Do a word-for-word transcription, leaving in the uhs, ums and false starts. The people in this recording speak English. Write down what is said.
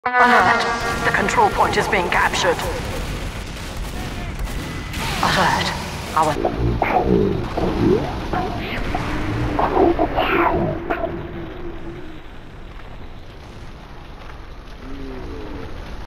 Alert! The control point is being captured. Alert! Our...